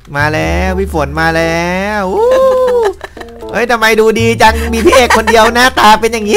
มาแล้วพี่ฝนมาแล้วเฮ้ยทำไมดูดีจังมีพี่เอกคนเดียวหน้าตาเป็นอย่างนี้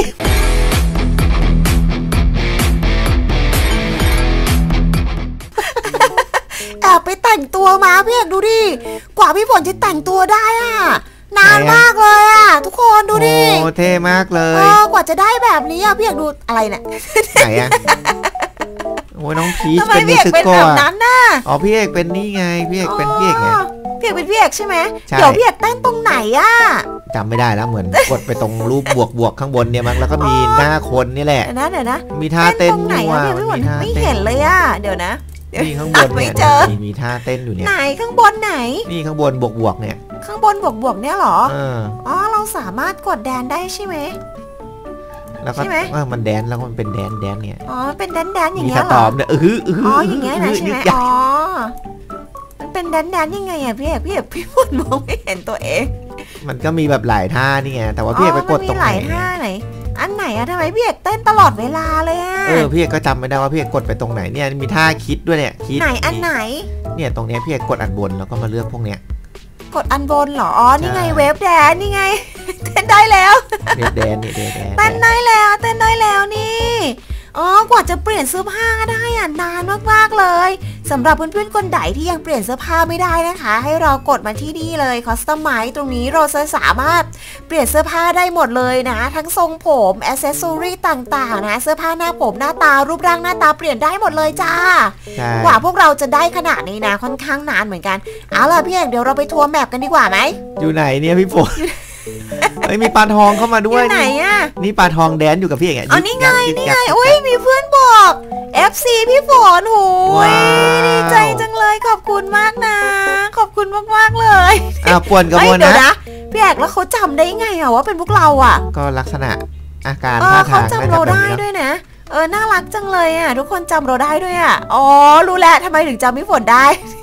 แอบไปแต่งตัวมาพี่เอกดูดิกว่าพี่ฝนจะแต่งตัวได้อะนานมากเลยอะทุกคนดูดิโอ้เท่มากเลยกว่าจะได้แบบนี้อะพี่เอกดูอะไรเนี่ยไหนอะโอ้ยน้องพีชเป็นนิสโก้แบบนั้นน่ะอ๋อพี่เอกเป็นนี่ไงพี่เอกเป็นพี่เอกไงพี่เอกเป็นพี่เอกใช่ไหมเดี๋ยวพี่เอกเต้นตรงไหนอะจำไม่ได้แล้วเหมือนกดไปตรงรูปบวกข้างบนเนี่ยมั้งแล้วก็มีหน้าคนนี่แหละเดี๋ยวนะมีท่าเต้นตรงไหนอะพี่ฝนไม่เห็นเลยอะเดี๋ยวนะนี่ข้างบนเนี่ยมีท่าเต้นอยู่เนี่ยไหนข้างบนไหนนี่ข้างบนบวกเนี่ยข้างบนบวกเนี่ยหรออ๋อเราสามารถกดแดนได้ใช่ไหมแล้วก็มันแดนแล้วมันเป็นแดนเนี่ยอ๋อเป็นแดนอย่างเงี้ยเหรอมีตอบเนี่ยอ๋ออย่างเงี้ยนะใช่ไหมอ๋อมันเป็นแดนยังไงอะพี่เอกพี่ฝนมองไม่เห็นตัวเองมันก็มีแบบหลายท่านี่ไงแต่ว่าพี่เอกไปกดตรงไหนหลายท่าไหนอันไหนอะทำไมพี่เอกเต้นตลอดเวลาเลยอะพี่เอกก็จำไม่ได้ว่าพี่เอกกดไปตรงไหนเนี่ยมีท่าคิดด้วยเนี่ยคิดไหนอันไหนเนี่ยตรงนี้พี่เอกกดอันบนแล้วก็มาเลือกพวกเนี้ยกดอันบนเหรออ๋อนี่ไงเวฟแดนนี่ไงเต้นได้แล้วเวฟแดนนี่เต้นได้แล้วนี่อ๋อกว่าจะเปลี่ยนเสื้อผ้าได้อะนานมากๆเลยสำหรับเพื่อนๆคนใดที่ยังเปลี่ยนเสื้อผ้าไม่ได้นะคะให้เรากดมาที่นี่เลยคอสตอมไมซ์ตรงนี้เราจะสามารถเปลี่ยนเสื้อผ้าได้หมดเลยนะทั้งทรงผมแอคเซสซอรี่ต่างๆนะเสื้อผ้าหน้าผมหน้าตารูปร่างหน้าตาเปลี่ยนได้หมดเลยจ้ากว่าพวกเราจะได้ขนาดนี้นะค่อนข้างนานเหมือนกันเอาล่ะพี่เอกเดี๋ยวเราไปทัวร์แมปกันดีกว่าไหมอยู่ไหนเนี่ยพี่ฝนไม่มีปลาทองเข้ามาด้วยไหนอะนี่ปลาทองแดนอยู่กับพี่เอกอ๋อนี่ไงอุ้ยมีเพื่อนบอก FC พี่ฝนโหยดีใจจังเลยขอบคุณมากนะขอบคุณมากๆเลยป่วนกับวนนะพี่เอกแล้วเขาจำได้ไงอะว่าเป็นพวกเราอะก็ลักษณะอาการท่าทางเขาจำเราได้ด้วยนะน่ารักจังเลยอะทุกคนจำเราได้ด้วยอะอ๋อรู้แล้วทำไมถึงจำพี่ฝนได้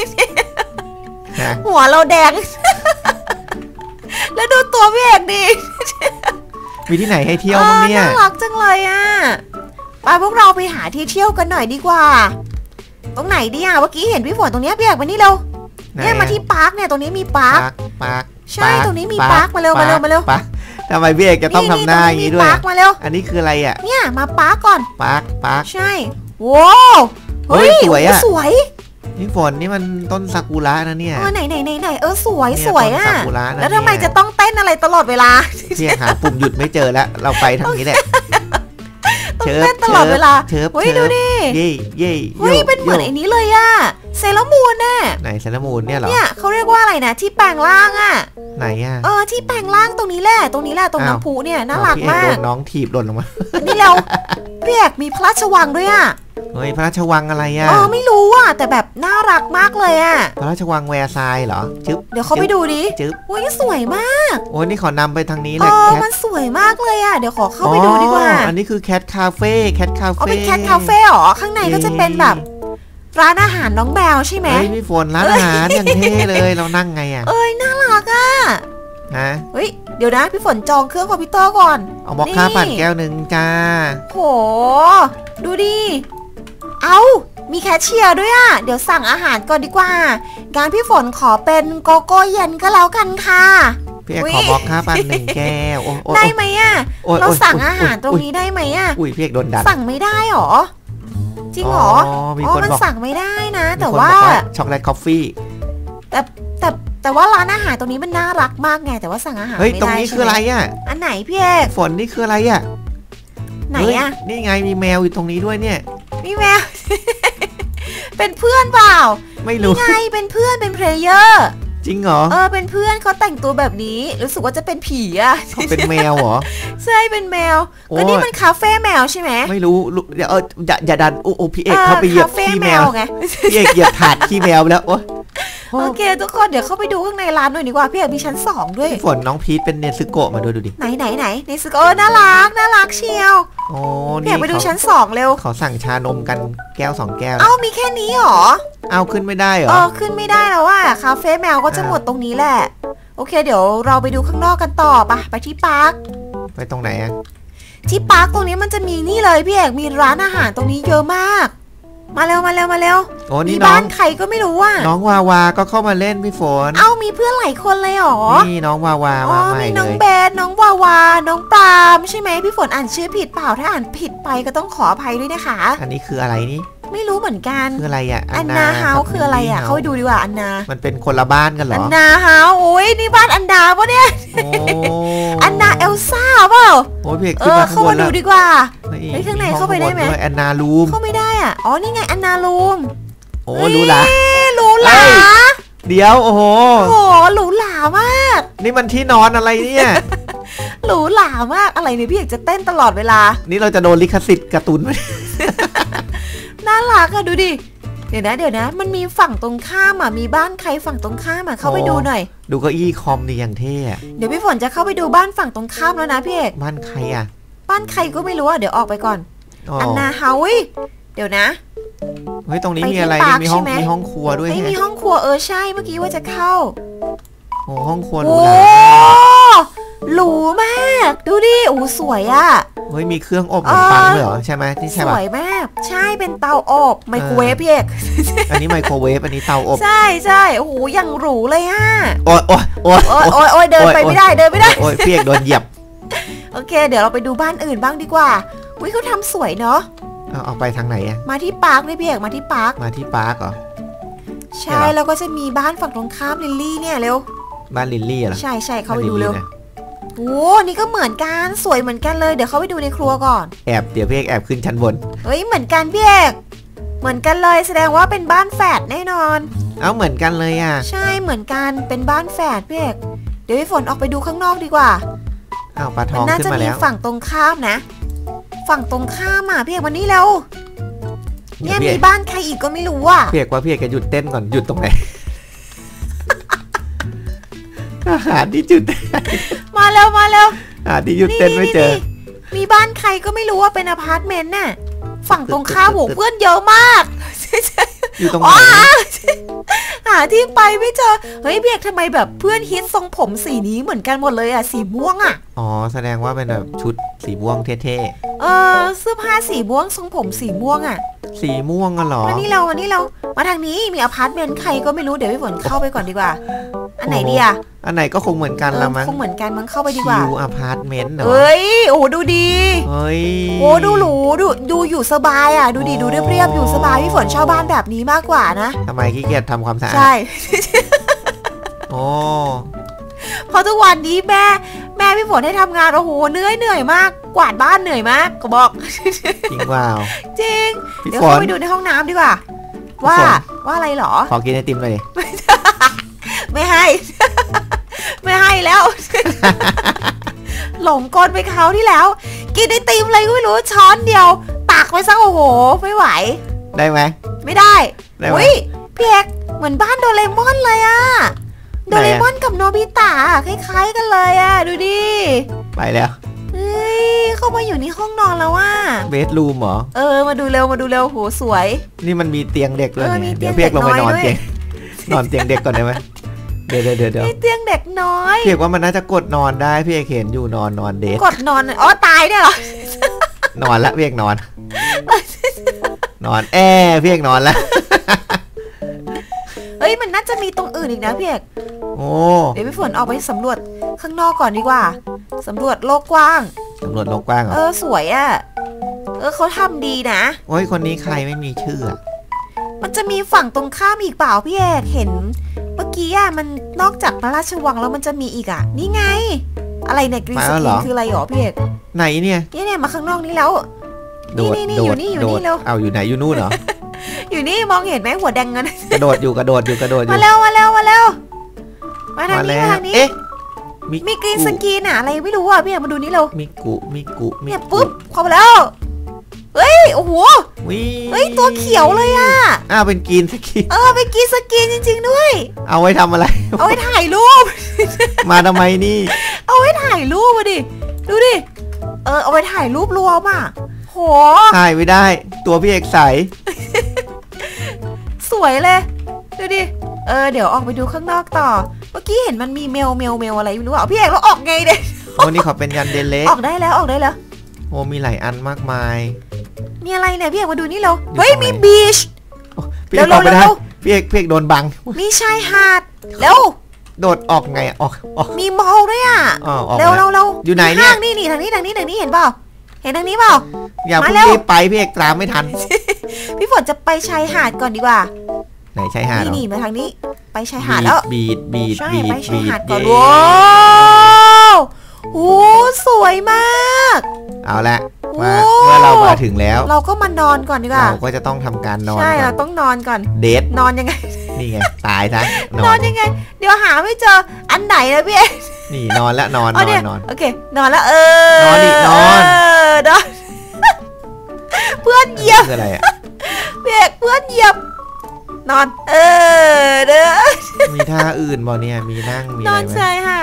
หัวเราแดงแล้วดูตัวพี่เอกดิมีที่ไหนให้เที่ยวบ้างเนี่ยน่ารักจังเลยอ่ะไปพวกเราไปหาที่เที่ยวกันหน่อยดีกว่าตรงไหนดีอ่ะเมื่อกี้เห็นพี่ฝนตรงนี้พี่เอกมานี่เร็วเนี่ยมาที่ปาร์คเนี่ยตรงนี้มีปาร์คใช่ตรงนี้มีปาร์คมาเร็วทำไมพี่เอกจะต้องทำหน้าอย่างนี้ด้วยมาเร็วอันนี้คืออะไรอ่ะเนี่ยมาปาร์คก่อนปาร์คใช่ว้าวเฮ้ยสวยอ่ะสวยนี่ฝนนี่มันต้นซากุระนะเนี่ยไหนสวยอ่ะแล้วทำไมจะต้องเต้นอะไรตลอดเวลาพี่หาปุ่มหยุดไม่เจอแล้วเราไปทางนี้แหละต้องเต้นตลอดเวลาเฮ้ยดูดิเฮ้ยเป็นเหมือนไอ้นี้เลยอ่ะเซเลมูนน่ะไหนเซเลมูนเนี่ยเหรอเนี่ยเขาเรียกว่าอะไรนะที่แปลงร่างอ่ะไหนอ่ะที่แปลงร่างตรงนี้แหละตรงน้ำพุเนี่ยน่ารักมากน้องถีบหล่นลงมานี่เราพี่เอกมีพระราชวังด้วยอ่ะเฮ้ยพระราชวังอะไรอ่ะไม่รู้อ่ะแต่แบบน่ารักมากเลยอ่ะพระราชวังแวร์ซายเหรอจึ๊บเดี๋ยวเขาไปดูดิจึ๊บโอ้ยสวยมากโอ้ยนี่ขอนำไปทางนี้เลยมันสวยมากเลยอ่ะเดี๋ยวขอเข้าไปดูดีกว่าอันนี้คือแคทคาเฟ่เป็นแคทคาเฟ่หรอข้างในก็จะเป็นแบบร้านอาหารน้องแบลใช่ไหมพี่ฝนร้านอาหารอย่างเท่เลยเรานั่งไงอ่ะน่ารักอ่ะเฮ้ยเดี๋ยวนะพี่ฝนจองเครื่องคอมพิวเตอร์ก่อนเอาบอกค่าปั่นแก้วหนึ่งจ้าโหดูดิมีแคชเชียร์ด้วยอ่ะเดี๋ยวสั่งอาหารก่อนดีกว่างั้นพี่ฝนขอเป็นโกโก้เย็นก็แล้วกันค่ะพี่ขอบอกค่าปั่น1 แก้วได้ไหมอ่ะเราสั่งอาหารตรงนี้ได้ไหมอ่ะพี่โดนดันสั่งไม่ได้หรอจริงหรอมันสั่งไม่ได้นะแต่ว่าช็อกโกแลตคอฟฟี่แต่ว่าร้านอาหารตรงนี้มันน่ารักมากไงแต่ว่าสั่งอาหารไม่ได้ตรงนี้คืออะไรอ่ะอันไหนพี่เอกฝนนี่คืออะไรอ่ะไหนอ่ะนี่ไงมีแมวอยู่ตรงนี้ด้วยเนี่ยมีแมว เป็นเพื่อนเปล่าไม่รู้ไงเป็นเพื่อนเป็นเพลเยอร์จริงเหรอเป็นเพื่อนเขาแต่งตัวแบบนี้รู้สึกว่าจะเป็นผีอ่ะเขาเป็นแมวเหรอใช่เป็นแมวก็นี่มันคาเฟ่แมวใช่ไหมไม่รู้อย่าดันพี่เอกเขาไปเหยียบขี้แมวไงพี่เอกเหยียบถาดขี้แมวแล้วโอเคทุกคนเดี๋ยวเข้าไปดูข้างในร้านหน่อยดีกว่าพี่เอกมีชั้น2ด้วยฝนน้องพีทเป็นเนซึโกะมาดูดิไหนเนซึโกะน่ารักเชียวพี่เอกไปดูชั้น2เร็วเขาสั่งชานมกันแก้ว2 แก้วมีแค่นี้หรอขึ้นไม่ได้เหรอขึ้นไม่ได้แล้วว่าคาเฟ่แมวก็จะหมดตรงนี้แหละโอเคเดี๋ยวเราไปดูข้างนอกกันต่อไปที่ปาร์คไปตรงไหนอะที่ปาร์คตรงนี้มันจะมีนี่เลยพี่เอกมีร้านอาหารตรงนี้เยอะมากมาเร็วมาเร็วมาเร็วโอ้มีนี่น้อบ้าง นใครก็ไม่รู้อ่ะน้องวาวาก็เข้ามาเล่นพี่ฝนเอ้ามีเพื่อนหลายคนเลยเหรอนี่น้องวาวาอ๋อมาใหม่มีเลน้องยเบสน้องวาวาน้องปาล์มใช่ไหมพี่ฝนอ่านชื่อผิดเปล่าถ้าอ่านผิดไปก็ต้องขออภัยด้วยนะคะอันนี้คืออะไรนี่ไม่รู้เหมือนกันคืออะไรอ่ะอันนาเฮาคืออะไรอ่ะเข้าไปดูดีกว่าอันนามันเป็นคนละบ้านกันเหรอัอนนาเฮาโอ้ยนี่บ้านอันดาปะเนี่ยโอ้อันนาเอลซ่าเปล่าโอ้พี่เอกขึ้นมาข้างเข้าบมานแล้ดูวดีกว่าฮ้ยเฮ้ยข้างในมีห้อเข้าไปได้ไหมข้งบนวยแอนนารูมเข้าไม่ได้อ่ะอ๋อนี่ไงอันนารูมโอ้รู้ละเอ๊ะหรูหราเอ้ย เดี๋ยวโอ้โหโอ้โหหรูหรามากนี่มันที่นอนอะไรเนี่ยหรูหรามากอะไรเนี่ยพี่เอกจะเต้นตลอดเวลานี่เราจะโดนลิขสิทธิ์การ์ตูนไหมน่ารักอะดูดิเดี๋ยวนะมันมีฝั่งตรงข้ามอะมีบ้านใครฝั่งตรงข้ามอะเข้าไปดูหน่อยดูเก้าอี้คอมดีอย่างเท่อะเดี๋ยวพี่ฝนจะเข้าไปดูบ้านฝั่งตรงข้ามแล้วนะพี่เอกบ้านใครอ่ะบ้านใครก็ไม่รู้อะเดี๋ยวออกไปก่อนอ๋ออันนาเฮาวิเดี๋ยวนะเฮ้ยตรงนี้ไปมีอะไรที่ปาร์คมีห้องใช่ไหมมีห้องครัวด้วยเฮ้ยแฮะมีห้องครัวใช่เมื่อกี้ว่าจะเข้าโอ้ห้องครัวหรูโอ้หราหรูมากดูดิโอ้สวยอะเฮ้ยมีเครื่องอบขนมปังด้วยเหรอใช่ไหมที่สใช่ป่ะวยมากใช่เป็นเตาอบไมโครเวฟพี่เอกอันนี้ไมโครเวฟอันนี้เตาอบใช่ใช่โอ้โหอย่างหรูเลยอะโอ้ยโอ้ยโอ้ยโอ้ยเดินไปไม่ได้เดินไม่ได้โอ้ยพี่เอกโดนเหยียบโอเค เดี๋ยวเราไปดูบ้านอื่นบ้างดีกว่าอุ้ยเขาทำสวยเนาะเอาไปทางไหนอะมาที่ปาร์คเลยพี่เอกมาที่ปาร์คมาที่ปาร์คเหรอใช่แล้วก็จะมีบ้านฝั่งตรงข้ามลิลลี่เนี่ยเร็วบ้านลิลลี่เหรอใช่ใช่เข้าไปดูเร็วบ้านลิลลี่นะโอ้นี่ก็เหมือนกันสวยเหมือนกันเลยเดี๋ยวเข้าไปดูในครัวก่อนเดี๋ยวพี่เอกแอบขึ้นชั้นบนเฮ้ยเหมือนกันพี่เอกเหมือนกันเลยแสดงว่าเป็นบ้านแฝดแน่นอนเอาเหมือนกันเลยอ่ะใช่เหมือนกันเป็นบ้านแฝดพี่เอกเดี๋ยวพี่ฝนออกไปดูข้างนอกดีกว่าอ้าวปลาทมัองน่าขึ้จะนมามีแล้วฝั่งตรงข้ามนะ ฝั่งตรงข้ามอ่ะพี่เอกวันนี้เร็วเนี่ยพี่มีเอกบ้านใครอีกก็ไม่รู้อ่ะพี่เอกว่าพี่เอกจะหยุดเต้นก่อนหยุดตรงไหน อาหารที่หยุดมาเร็วมาเร็วอาหารที่หยุดเต้นไม่เจอมีบ้านใครก็ไม่รู้ว่าเป็นอพาร์ตเมนต์น่ะฝั่งตรงข้ามโหเพื่อนเยอะมากอยู่ตรงไหนอ๋อหาที่ไปไม่เจอเฮ้ยเบียกทำไมแบบเพื่อนฮิตทรงผมสีนี้เหมือนกันหมดเลยอ่ะสีม่วงอ่ะอ๋อแสดงว่าเป็นแบบชุดสีม่วงเท่เสื้อผ้าสีม่วงทรงผมสีม่วงอ่ะๆสีม่วงอะเหรอมานี่เรามาทางนี้มีอพาร์ตเมนต์ใครก็ไม่รู้เดี๋ยวพี่ฝนเข้าไปก่อนดีกว่า อันไหนดีอ่ะอันไหนก็คงเหมือนกันละมั้งคงเหมือนกันมั้งเข้าไปดีกว่าคิวอพาร์ตเมนต์เหรอเอ้ยโอ้ดูดีเฮ้ยโอ้ดูหรูดูอยู่สบายอ่ะดูดิดูเรียบๆอยู่สบายพี่ฝนชอบบ้านแบบนี้มากกว่านะทำไมขี้เกียจทำความสะอาดใช่โอ้เพราะทุกวันนี้แม่พี่ฝนให้ทำงานโอ้โหเหนื่อยมากกวาดบ้านเหนื่อยมากก็บอกจริงเปล่าจริงพี่เดี๋ยวฝนเข้าไปดูในห้องน้ำดีกว่า ว่าพี่ฝนว่าอะไรเหรอขอกินไอติมหน่อยดิไม่ให้ ไม่ให้แล้ว หลงกลไปคราวที่แล้ว กินไอติมอะไรก็ไม่รู้ช้อนเดียวตักไว้ซะโอ้โห ไม่ไหวได้ไหมไม่ได้ได้ไหมอุ้ยพี่เอกเหมือนบ้านโดเรมอนเลยอะโดเรมอนกับโนบิตะคล้ายๆกันเลยอะดูดิไปแล้วเฮ้ยเข้ามาอยู่ในห้องนอนแล้วว่าเบดรูมเหรอมาดูเร็วโหสวยนี่มันมีเตียงเด็กด้วยมีเนี่ยเตีเดี๋ยยวงเพียกลงไปเด็กน้นออย นด้วยเตียงนอนเตียงเด็กก่อนได้ไหมเดี๋ยวมีเตียงเด็กน้อยเพียกว่ามันน่าจะกดนอนได้พี่เอกเห็นอยู่นอนเดทกดนอนอ๋อตายเนี่ยเหรอนอนละเพียกนอน นอนเพียกนอนละเฮ้ยมันน่าจะมีตรงอื่นอีกนะพี่เอกโอ้เดี๋ยวพี่ฝนออกไปสำรวจข้างนอกก่อนดีกว่าสำรวจโลกกว้างตำรวจโลกกว้างเหรอสวยอะเขาทำดีนะโอ้ยคนนี้ใครไม่มีชื่ออะมันจะมีฝั่งตรงข้ามอีกเปล่าพี่เอกเห็น เมื่อกี้อะมันนอกจากพระราชวังแล้วมันจะมีอีกอะนี่ไง อะไรเนี่ยกรีนสกรีนคืออะไรหรอพี่เอกไหนเนี่ยเนี่ยมาข้างนอกนี้แล้วโดดนี่โดอยู่ดนี่อยู่โดนี่ดเร็วเอาอยู่ไหนอยู่นู่นเหรออยู่นี่มองเห็นไหมหัวแดงเงินกระโดดอยู่มามาเร็วมาทางนี้มาทางนี้เอ๊ะมีกรีนสกรีนอะอะไรไม่รู้อะพี่เอกมาดูนี่เร็วมิกุเนี่ยปุ๊บเข้าไปแล้วเฮ้ยโอ้โหวิเฮ้ยตัวเขียวเลยอะอ้าวเป็นกรีนสกีไปกรีนสกรีนจริงๆด้วยเอาไว้ทำอะไรเอาไว้ถ่ายรูปมาทำไมนี่เอาไว้ถ่ายรูปมาดิดูดิเอาไว้ถ่ายรูปรวมอ่ะโหถ่ายไม่ได้ ตัวพี่เอกใสสวยเลยดูดิเดี๋ยวออกไปดูข้างนอกต่อเมื่อกี้เห็นมันมีเมลอะไรไม่รู้อ่ะพี่เอกเราออกไงเด็โอ้นี่ขอเป็นยันเดนเล็กออกได้แล้วโอ้มีหลายอันมากมายมีอะไรเนี่ยพี่เอกมาดูนี่เร็วเฮ้ยมีบีชพี่เอกออกไปได้พี่เอกโดนบังมีชายหาดเร็วโดดออกไงออกมีมอลด้วยอ่ะเร็วอยู่ไหนเนี่ยนี่ทางนี้เห็นเปล่าเห็นทางนี้เปล่าอย่าเพิ่งรีบไปพี่เอกตามไม่ทันพี่ฝนจะไปชายหาดก่อนดีกว่าไหนชายหาดนี่มาทางนี้ไปชายหาดแล้วบีดไปชายหาดก่อนว้าวโอ้สวยมากเอาละเมื่อเรามาถึงแล้วเราก็มานอนก่อนดีกว่าเราก็จะต้องทำการนอนใช่เราต้องนอนก่อนเดทนอนยังไงนี่ไงตายซะนอนยังไงเดี๋ยวหาไม่เจออันไหนนะพี่นี่นอนแล้วนอนโอเคนอนแล้วนอนดินอนเพื่อนเหยียบอะไรอ่ะเพื่อนเหยียบนอนเด้อมีท่าอื่นบ่เนี่ยมีนั่งมีอะไรนอนใช่ค่ะ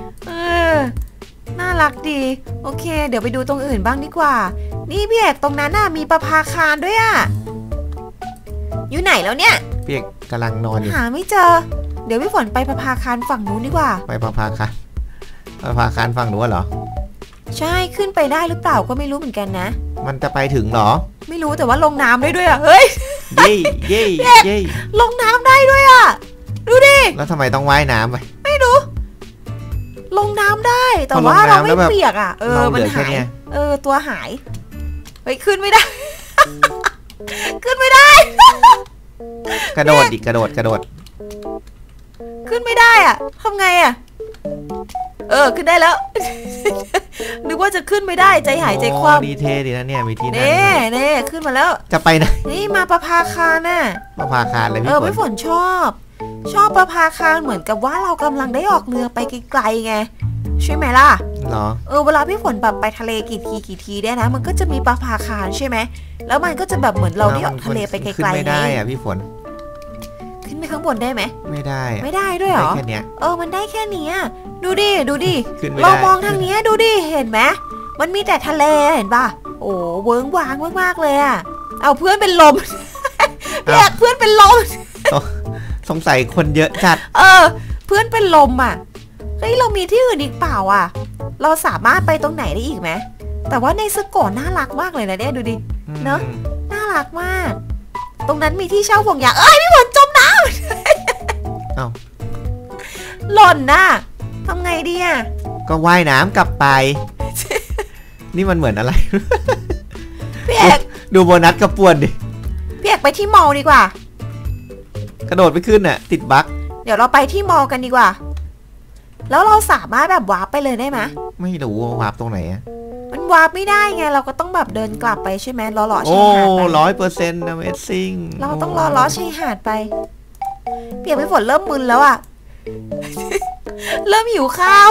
น่ารักดีโอเคเดี๋ยวไปดูตรงอื่นบ้างดีกว่านี่พี่เอกตรงนั้นน่ะมีประภาคารด้วยอ่ะอยู่ไหนแล้วเนี่ยพี่เอกกำลังนอนอยู่หาไม่เจอเดี๋ยวพี่ฝนไปประภาคารฝั่งนู้นดีกว่าไปประภาคารฝั่งนู้นเหรอใช่ขึ้นไปได้หรือเปล่าก็ไม่รู้เหมือนกันนะมันจะไปถึงเหรอไม่รู้แต่ว่าลงน้ำได้ด้วยอ่ะเฮ้ยเย่ลงน้ำได้ด้วยอ่ะดูดิแล้วทำไมต้องว่ายน้ำไปไม่รู้ลงน้ำได้แต่ว่าเราไม่เปียกอ่ะมันหายตัวหายเฮ้ยขึ้นไม่ได้ ขึ้นไม่ได้กระโดดดิกระโดดขึ้นไม่ได้อ่ะทำไงอ่ะขึ้นได้แล้ว นึกว่าจะขึ้นไม่ได้ใจหายใจคว่ำดีเทดีนะเนี่ยมีที่นั่งเน่ขึ้นมาแล้วจะไปไหนนี่มาประภาคารน่ะประภาคารเลยพี่ฝนชอบประภาคารเหมือนกับว่าเรากำลังได้ออกเรือไปไกลๆไงใช่ไหมล่ะเหรอเวลาพี่ฝนแบบไปทะเลกี่ทีเนี่ยนะมันก็จะมีประภาคารใช่ไหมแล้วมันก็จะแบบเหมือนเราได้ออกทะเลไปไกลๆขึ้นไม่ได้อ่ะพี่ฝนขึ้นไปข้างบนได้ไหมไม่ได้ด้วยเหรอแค่นี้มันได้แค่นี้ดูดิเรามองทางนี้ดูดิเห็นไหมมันมีแต่ทะเลเห็นป่ะโอ้เวิ้งว้างมากๆเลยอ่ะเอาเพื่อนเป็นลมเรียกเพื่อนเป็นลมสงสัยคนเยอะจัดเพื่อนเป็นลมอ่ะเฮ้ยเรามีที่อื่นอีกเปล่าอ่ะเราสามารถไปตรงไหนได้อีกไหมแต่ว่าในสกอร์น่ารักมากเลยนะเนี่ยดูดิเนอะน่ารักมากตรงนั้นมีที่เช่าห่วงยางพี่ฝนจมน้ำหล่นน่ะทำไงดีอ่ะก็ว่ายน้ำกลับไป นี่มันเหมือนอะไรพี่เอกดูโบนัสกระป่วนดิพี่เอกไปที่มอลดีกว่ากระโดดไปขึ้นน่ะติดบั๊กเดี๋ยวเราไปที่มอลกันดีกว่าแล้วเราสามารถแบบวาร์ปไปเลยได้ไหมไม่รู้วาร์ปตรงไหนอ่ะมันวาร์ปไม่ได้ไงเราก็ต้องแบบเดินกลับไปใช่ไหมล้อชายหาดไป 100% Amazing เราต้องล้อชายหาดไปเปียกพี่ฝนเริ่มมึนแล้วอ่ะ เริ่มหิวข้าว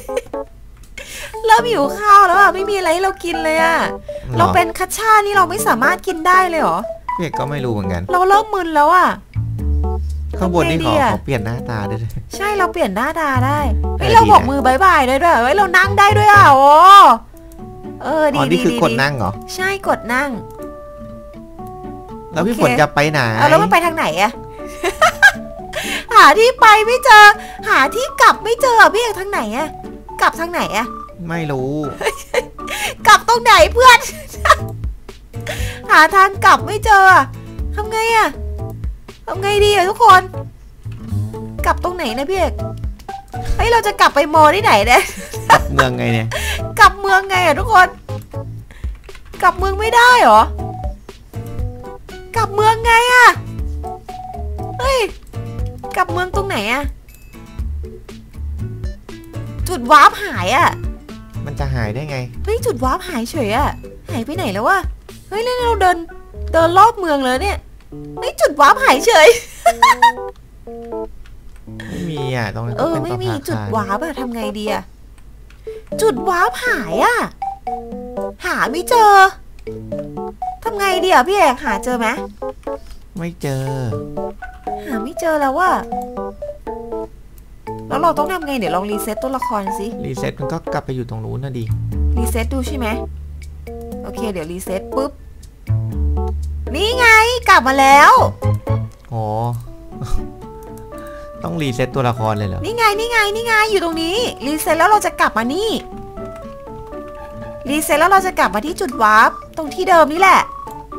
แล้วอ่ะไม่มีอะไรให้เรากินเลยอ่ะเราเป็นคัชชานี่เราไม่สามารถกินได้เลยเหรอเปียกก็ไม่รู้เหมือนกันเราเริ่มมึนแล้วอ่ะข้างบนนี่ขอเปลี่ยนหน้าตาด้วยใช่เราเปลี่ยนหน้าตาได้เฮ้ยเราบอกมือบายบายได้ด้วยเฮ้ยเรานั่งได้ด้วยอ่ะโอ้ดีนี่คือกดนั่งเหรอใช่กดนั่งแล้วพี่ฝนจะไปไหนแล้วมันไปทางไหนอะ หาที่ไปไม่เจอหาที่กลับไม่เจอพี่เอกทางไหนอะกลับทางไหนอะไม่รู้กลับตรงไหนเพื่อน หาทางกลับไม่เจอทำไงอะทำไงดีอะทุกคนกลับตรงไหนนะพี่เอกเฮ้ยเราจะกลับไปมอที่ไหนเนี่ยกลับเมืองไงเนี่ยกลับเมืองไงอะทุกคนกลับเมืองไม่ได้หรอกลับเมืองไงอะเฮ้ยกลับเมืองตรงไหนอะจุดวาร์ปหายอะมันจะหายได้ไงเฮ้ยจุดวาร์ปหายเฉยอะหายไปไหนแล้ววะเฮ้ยแล้วเราเดินรอบเมืองเลยเนี่ยเฮ้ยจุดวาร์ปหายเฉยไม่มีอ่ะตรงนั้นไม่มีจุดวาร์ปอะทำไงดีอะจุดวาร์ปหายอะหาไม่เจอทำไงดีอะพี่เอกหาเจอไหมไม่เจอหาไม่เจอแล้วว่ะแล้วเราต้องทำไงเดี๋ยวลองรีเซ็ตตัวละครสิรีเซ็ตมันก็กลับไปอยู่ตรงนู้นนะดิรีเซ็ตดูใช่ไหมโอเคเดี๋ยวรีเซ็ตปุ๊บนี่ไงกลับมาแล้วอ๋อต้องรีเซ็ตตัวละครเลยเหรอนี่ไงอยู่ตรงนี้รีเซ็ตแล้วเราจะกลับมานี่รีเซ็ตแล้วเราจะกลับมาที่จุดวาร์ปตรงที่เดิมนี่แหละ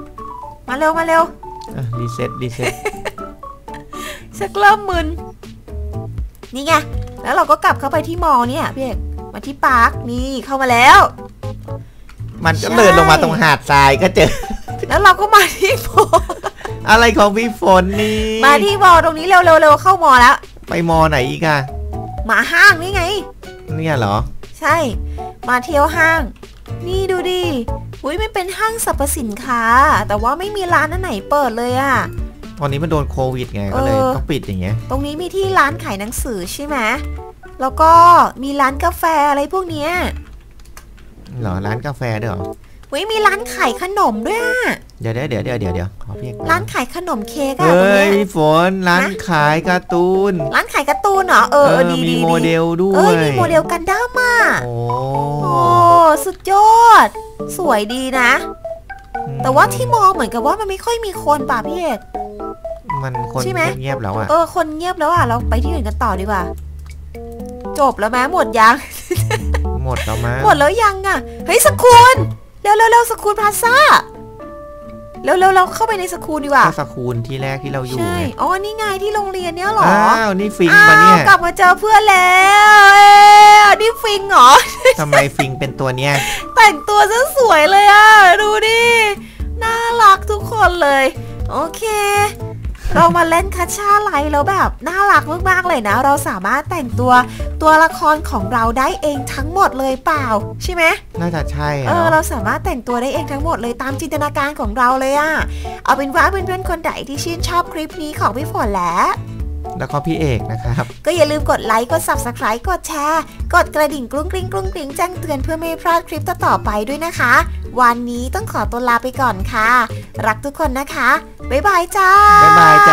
มาเร็วมาเร็วรีเซ็ตชักเริ่มมึนนี่ไงแล้วเราก็กลับเข้าไปที่มอเนี่ยพี่เอกมาที่ปาร์คนี่เข้ามาแล้วมันก็เดินลงมาตรงหาดทรายก็เจอแล้วเราก็มาที่มออะไรของพี่ฝนนี่มาที่มอตรงนี้เร็วเข้ามอแล้วไปมอไหนอีกอะมาห้างนี่ไงเนี่ยเหรอใช่มาเที่ยวห้างนี่ดูดิอุ้ยไม่เป็นห้างสรรพสินค้าแต่ว่าไม่มีร้านไหนเปิดเลยอะตอนนี้มันโดนโควิดไงก็เลยต้องปิดอย่างเงี้ยตรงนี้มีที่ร้านขายหนังสือใช่ไหมแล้วก็มีร้านกาแฟอะไรพวกเนี้ยเหรอร้านกาแฟด้วยเหรอมีร้านขายขนมด้วยเดี๋ยวขอเพียงร้านขายขนมเค้กอะเฮ้ยฝนร้านขายการ์ตูนร้านขายการ์ตูนเหรอดีมีโมเดลด้วยมีโมเดลกันดั้มอะโอ้สุดยอดสวยดีนะแต่ว่าที่มอเหมือนกับว่ามันไม่ค่อยมีคนป่ะพี่เอกมันคนเงียบแล้วอะคนเงียบแล้วอะเราไปที่อื่นกันต่อดีกว่าจบแล้วไหมหมดยังหมดแล้วมั้ยหมดแล้วยังอะเฮ้ยสกูลเร็วสกูลพลาซ่าเร็วเราเข้าไปในสกูลดีกว่าสกูลที่แรกที่เราอยู่ใช่นี่ไงที่โรงเรียนเนี้ยหรอนี่ฟิงมาเนี่ยกลับมาเจอเพื่อนแล้วนี่ฟิงเหรอทำไมฟิงเป็นตัวเนี้ยแต่งตัวซะสวยเลยอะดูดิน่ารักทุกคนเลยโอเคเรามาเล่นคัชชาไลท์แล้วแบบน่ารักมากๆเลยนะเราสามารถแต่งตัวละครของเราได้เองทั้งหมดเลยเปล่าใช่ไหมน่าจะใช่เราสามารถแต่งตัวได้เองทั้งหมดเลยตามจินตนาการของเราเลยอะเอาเป็นว่าเพื่อนๆคนไหนที่ชื่นชอบคลิปนี้ของพี่ฝนแล้วก็พี่เอกนะครับก็อย่าลืมกดไลค์กด Subscribe กดแชร์กดกระดิ่งกรุ้งกริ้งแจ้งเตือนเพื่อไม่พลาดคลิปต่อไปด้วยนะคะวันนี้ต้องขอตัวลาไปก่อนค่ะรักทุกคนนะคะบ๊ายบายจ้าบ๊ายบาย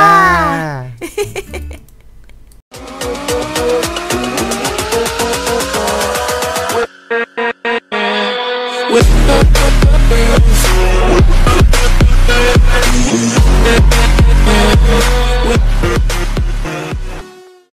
จ้า